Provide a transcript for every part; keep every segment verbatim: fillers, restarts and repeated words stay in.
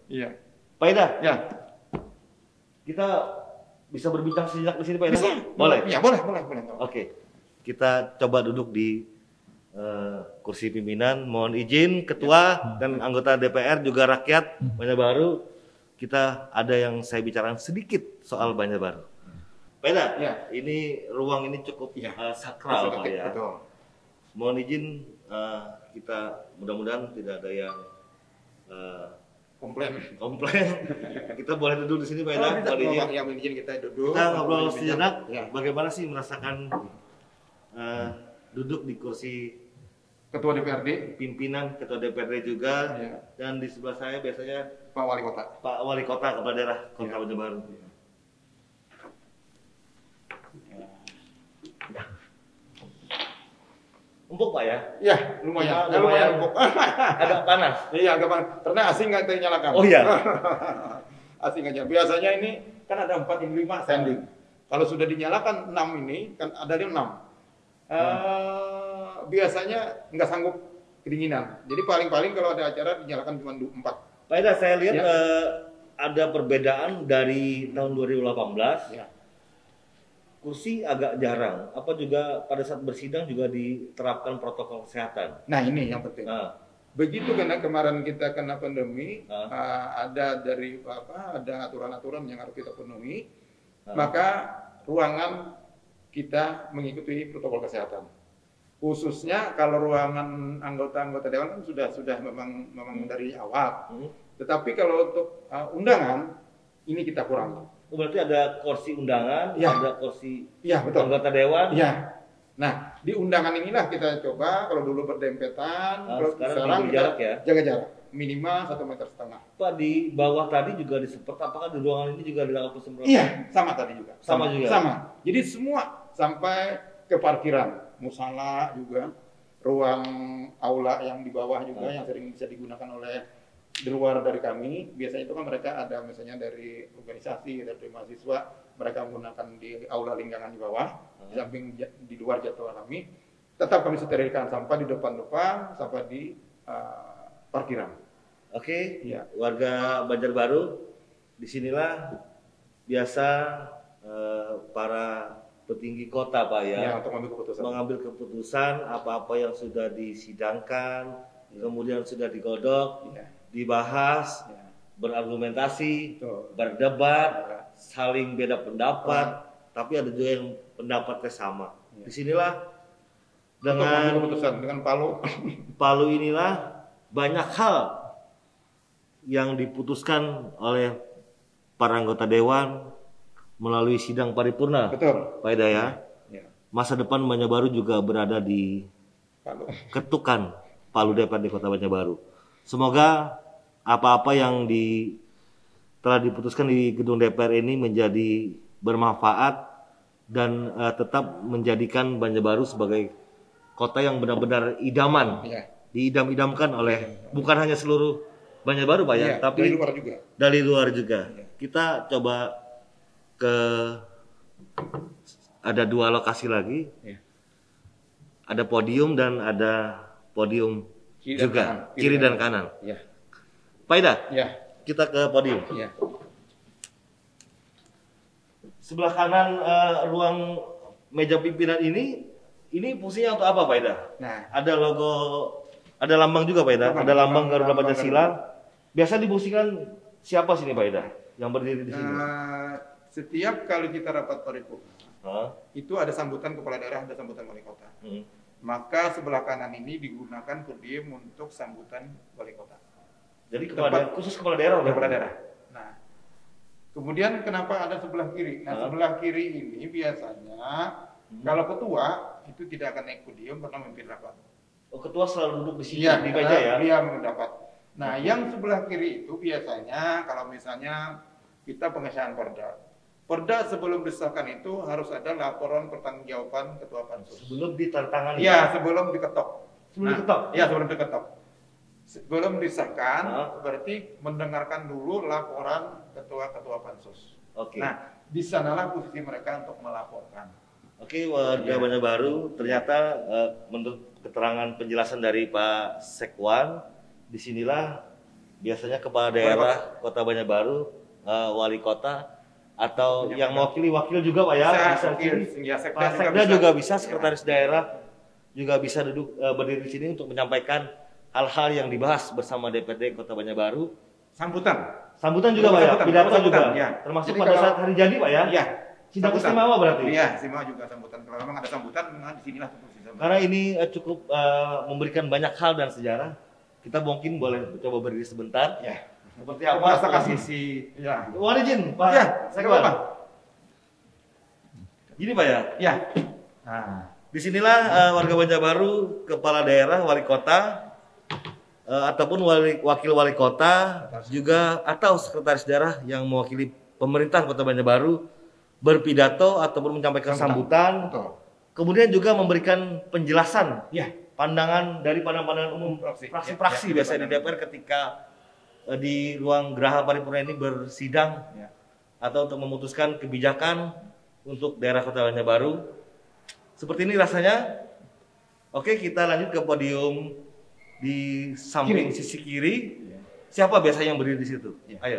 Iya. Pak Ida, Ya. kita bisa berbincang sejenak di sini, Pak Ida? Bisa. Boleh? Ya, boleh, boleh, boleh. Oke, kita coba duduk di uh, kursi pimpinan. Mohon izin Ketua dan anggota D P R juga rakyat Banjarbaru, kita ada yang saya bicarakan sedikit soal Banjarbaru. Pak Ida, Ya. ini ruang ini cukup Ya. uh, sakral, Pak ya. Betul. Mohon izin uh, kita mudah-mudahan tidak ada yang uh, Komplain. komplain. Kita boleh duduk di sini, Pak Ida. Oh, bisa. Mohon izin. Ya, izin kita duduk. Kita ngobrol Boleh sejenak. Ya. Bagaimana sih merasakan uh, duduk di kursi Ketua D P R D, pimpinan Ketua D P R D juga, Ya. dan di sebelah saya biasanya Pak Wali Kota. Pak Wali Kota Kepala Daerah Kota Ya. Banjarbaru. Empuk, Pak ya? Ya, lumayan. Ya, lumayan. empuk. Agak panas. Iya, agak panas. Karena asing nggak ternyalakan. Oh iya. Asing aja. Biasanya ini kan ada empat ini lima standing. Kalau sudah dinyalakan enam ini kan ada enam. Uh, biasanya nggak sanggup kedinginan. Jadi paling-paling kalau ada acara dinyalakan cuma empat. Pak Ida, saya lihat Ya. uh, ada perbedaan dari tahun dua ribu delapan belas. Ya. Kursi agak jarang. Apa juga pada saat bersidang juga diterapkan protokol kesehatan? Nah ini yang penting. Nah, Begitu karena kemarin kita kena pandemi, Ah. uh, ada dari apa? Ada aturan-aturan yang harus kita penuhi. Ah. Maka ruangan kita mengikuti protokol kesehatan. Khususnya kalau ruangan anggota-anggota dewan kan sudah sudah memang memang dari awal. hmm. Tetapi kalau untuk uh, undangan ini kita kurangi. Oh, berarti ada kursi undangan, Ya. ada kursi Iya betul. anggota dewan. Iya. Nah di undangan inilah kita coba kalau dulu berdempetan, Ah, kalau sekarang sekarang jaga kita jarak ya? jaga jarak minimal satu meter setengah. Pak, di bawah tadi juga disemprot. Apakah di ruangan ini juga dilakukan semprotan? Iya sama tadi juga. Sama juga? Sama. Jadi semua sampai ke parkiran, musala juga, ruang aula yang di bawah juga Ah. yang sering bisa digunakan oleh di luar dari kami. Biasanya itu kan mereka ada misalnya dari organisasi, dari mahasiswa, mereka menggunakan di aula linggangan di bawah, Ah. di samping ja- di luar jadwal kami. Tetap kami sterilkan sampah di depan-depan, sampah di uh, parkiran. Oke, Iya. warga Banjarbaru, disinilah biasa eh, para petinggi kota, Pak ya, Ya, untuk mengambil keputusan. mengambil keputusan apa-apa yang sudah disidangkan, kemudian sudah digodok, Iya. dibahas, Ya. berargumentasi, Betul. berdebat, Ya. saling beda pendapat, tapi ada juga yang pendapatnya sama. Ya. Disinilah Untuk mengambil dengan keputusan dengan palu. Palu inilah banyak hal yang diputuskan oleh para anggota dewan melalui sidang paripurna. Betul. Pak Ida ya. Ya. Masa depan Banjarbaru juga berada di Palu. ketukan Palu D P R D Kota Banjarbaru. Semoga apa-apa yang di telah diputuskan di gedung D P R ini menjadi bermanfaat dan eh, tetap menjadikan Banjarbaru sebagai kota yang benar-benar idaman. Ya. Diidam-idamkan oleh bukan hanya seluruh Banjarbaru, Pak ya, Iya, tapi dari luar juga. dari luar juga. Iya. Kita coba ke ada dua lokasi lagi. Iya. Ada podium dan ada podium Kiri dan juga, kanan. kiri dan kanan. Ya. Pak Ida, Ya. kita ke podium. Ya. Sebelah kanan eh, ruang meja pimpinan ini, ini fungsinya untuk apa, Pak Ida? Nah, Ada logo, ada lambang juga, Pak Ida. Lambang, Ada lambang lambang, Garuda lambang Pancasila. Biasa difungsikan siapa sini, Pak Ida? Yang berdiri di sini? eh, setiap kali kita rapat paripurna, Hah? itu ada sambutan kepala daerah, ada sambutan wali kota. Hmm. Maka sebelah kanan ini digunakan podium untuk sambutan wali kota. Jadi kepala Tempat- daerah, khusus kepala daerah, Kepala Pak? daerah. Nah, kemudian kenapa ada sebelah kiri? Nah, Hah? sebelah kiri ini biasanya Hmm. kalau ketua itu tidak akan naik podium karena memimpin rapat. Oh, ketua selalu duduk di sini Iya, di meja karena ya? dia mendapat. Nah, yang sebelah kiri itu biasanya kalau misalnya kita pengesahan perda. Perda sebelum disahkan itu harus ada laporan pertanggungjawaban ketua pansus. Sebelum ditandatangani. Iya, sebelum diketok. Sebelum Nah, diketok? Iya, sebelum diketok. Sebelum disahkan, Hah? berarti mendengarkan dulu laporan ketua-ketua pansus. Oke. Nah, di sanalah posisi mereka untuk melaporkan. Oke, warga Iya. Banjarbaru, ternyata eh, menurut keterangan penjelasan dari Pak Sekwan, disinilah biasanya kepala daerah Kota Banjarbaru, uh, wali kota, atau Punya yang pegang. mewakili wakil juga Pak ya, Bisa, bisa wakil. sini. Ya, sekda Pak juga Sekda bisa. juga bisa, sekretaris Ya. daerah juga bisa duduk uh, berdiri di sini untuk menyampaikan hal-hal yang dibahas bersama D P R D Kota Banjarbaru. Sambutan. Sambutan juga Pak ya, Sambutan, pidato sambutan, juga, ya. termasuk Jadi pada kalau- saat hari jadi Pak ya. Iya. Sidang Sambutan. istimewa berarti. Iya, istimewa juga sambutan. Kalau memang ada sambutan, nah disinilah posisi sambutan. Karena ini uh, cukup uh, memberikan banyak hal dan sejarah. Kita mungkin boleh coba berdiri sebentar. Ya. Seperti Kita apa merasakan posisi? sisi. Ya. Mohon izin Pak. Ya, saya nggak apa-apa. Gini Pak ya. Ya. Nah, Disinilah uh, warga Banjarbaru, kepala daerah, wali kota, uh, ataupun wali, wakil wali kota, juga atau sekretaris daerah yang mewakili pemerintah Kota Banjarbaru berpidato ataupun menyampaikan sambutan, betul. kemudian juga memberikan penjelasan Ya. pandangan dari pandangan-pandangan umum Fraksi. fraksi-fraksi Ya, ya, biasanya di D P R ketika uh, di ruang geraha paripurna ini bersidang Ya. atau untuk memutuskan kebijakan untuk daerah Kota Banjarbaru. Seperti ini rasanya. Oke, kita lanjut ke podium di samping Kiri. sisi kiri. Siapa biasanya yang berdiri di situ? Ya. Ayo.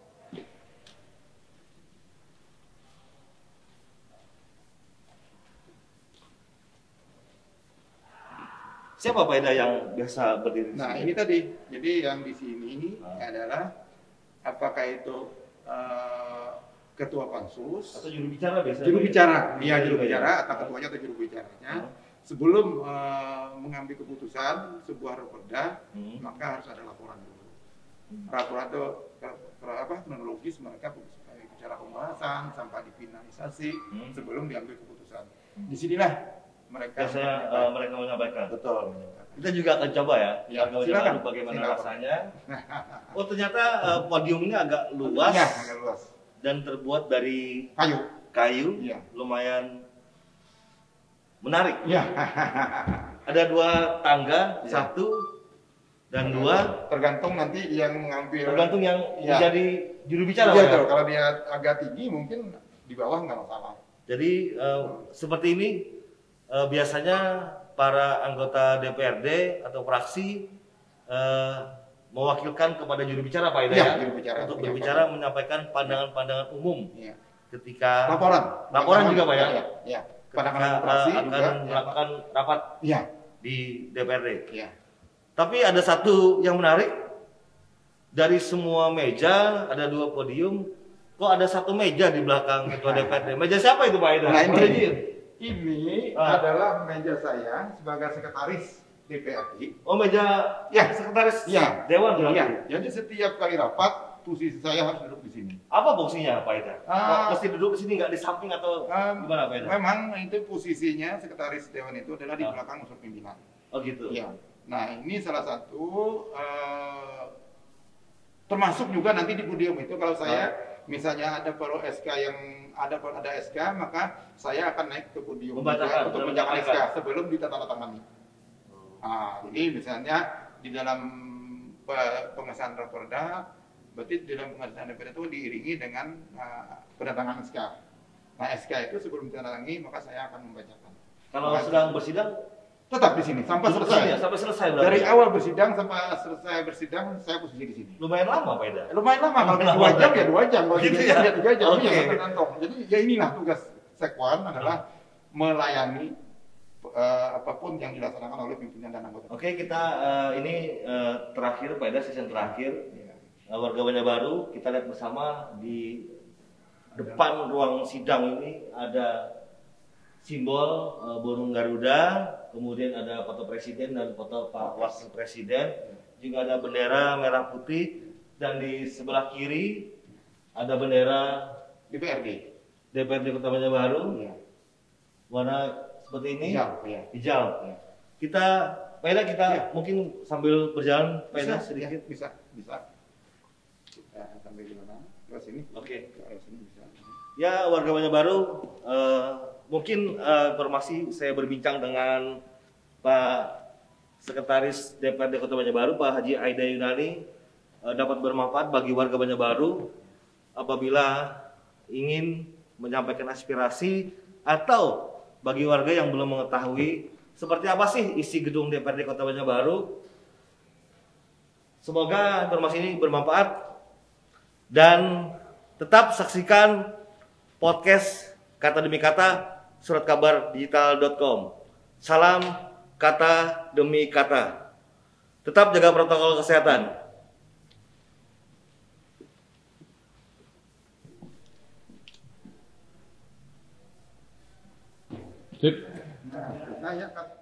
Siapa Pak Ida yang biasa berdiri di Nah, sini? ini tadi. Jadi yang di sini Ah. adalah apakah itu eh, ketua pansus, Atau juru bicara biasanya? juru Pak ya? bicara, iya Juru juru bicara. bicara atau ketuanya atau juru bicaranya. Hmm. Sebelum eh, mengambil keputusan sebuah raperda, Hmm. maka harus ada laporan dulu. Laporan itu ke- ke- apa kronologis mereka bicara pembahasan sampai difinalisasi Hmm. sebelum diambil keputusan. Disinilah mereka Biasanya uh, mereka menyampaikan. betul. Kita juga akan coba ya, Ya, warga silakan. Banjarbaru bagaimana Silakan. rasanya. Oh ternyata uh, podium ini agak luas Ya, agak luas. dan terbuat dari Kayu. kayu, Iya. lumayan menarik. Ya. Ada dua tangga, Iya. satu dan dua, Tergantung nanti yang mengambil. tergantung yang Iya. menjadi juru bicara. Iya, Pak, ya? betul. Kalau dia agak tinggi mungkin di bawah nggak masalah. Jadi uh, seperti ini uh, biasanya para anggota D P R D atau fraksi uh, mewakilkan kepada juru bicara Pak Ida Iya, ya, juru bicara. untuk Iya, berbicara Pak. menyampaikan pandangan-pandangan umum Iya. ketika Laporan. Laporan juga, Pak, ya? Iya. Iya. ketika Pandangan uh, fraksi akan juga. ya, melakukan rapat Iya. di D P R D. Iya. Tapi ada satu yang menarik, dari semua meja ada dua podium, kok ada satu meja di belakang ketua D P R D. Meja siapa itu Pak Ida? Nah, Boleh ini, izin? ini Ah. adalah meja saya sebagai sekretaris D P R D. Oh meja Ya. sekretaris Iya. Dewan berarti. Iya. Jadi setiap kali rapat posisi saya harus duduk di sini. Apa fungsinya Pak Ida? Ah. Kok mesti duduk di sini nggak di samping atau Um, gimana Pak Ida? Memang itu posisinya sekretaris dewan itu adalah di Ah. belakang unsur pimpinan. Oh gitu. Iya. Nah ini salah satu eh, termasuk juga nanti di podium itu kalau saya misalnya ada perlu S K yang ada ada S K maka saya akan naik ke podium Membacakan, juga untuk membacakan membacakan S K S K. sebelum ditandatangani. Nah, jadi misalnya di dalam pe- pengesahan raperda berarti di dalam pengesahan D P R D itu diiringi dengan uh, pendatangan S K. Nah S K itu sebelum ditandatangani maka saya akan membacakan. Kalau Maka sedang bersidang tetap di sini sampai duduk selesai. sini ya, sampai selesai berarti. Dari awal bersidang sampai selesai bersidang saya posisi di sini. Lumayan lama Pak Ida. Lumayan lama kalau Lumayan dua lama. jam ya dua jam, kalau Gitu tiga ya? jam ya tiga jam, Oke. ya tergantung. Jadi ya inilah tugas Sekwan adalah melayani eh, apapun yang dilaksanakan oleh pimpinan dan anggota. Oke kita eh, ini eh, terakhir Pak Ida, season terakhir. Ya. Eh, warga Banjarbaru kita lihat bersama di depan ruang sidang ini ada simbol eh, burung Garuda, kemudian ada foto presiden dan foto Pak Wakil Presiden, juga ada bendera merah putih dan di sebelah kiri ada bendera D P R D. D P R D Kota Banjarbaru Ya. warna seperti ini Hijau, ya. hijau. Ya. Kita Pak Ida kita Ya. mungkin sambil berjalan Pak Ida Bisa, sedikit. ya, bisa, bisa. Kita sampai di mana? Ke sini. Oke. Ke arah sini bisa. Ya warga Banjarbaru, eh, mungkin eh, informasi saya berbincang dengan Pak Sekretaris D P R D Kota Banjarbaru, Pak Haji Aida Yunani, eh, dapat bermanfaat bagi warga Banjarbaru apabila ingin menyampaikan aspirasi atau bagi warga yang belum mengetahui seperti apa sih isi gedung D P R D Kota Banjarbaru. Semoga informasi ini bermanfaat dan tetap saksikan podcast Kata Demi Kata surat kabar digital dot com. Salam kata demi kata. Tetap jaga protokol kesehatan. Sip. Nah, ya, Kak.